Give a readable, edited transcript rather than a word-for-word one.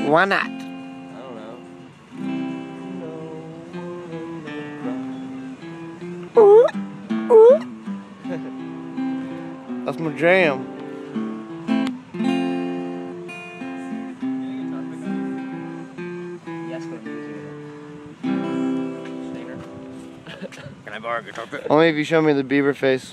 Why not? I don't know. Ooh, ooh. That's my jam. Yes, but can I borrow a guitar pick? Only if you show me the beaver face.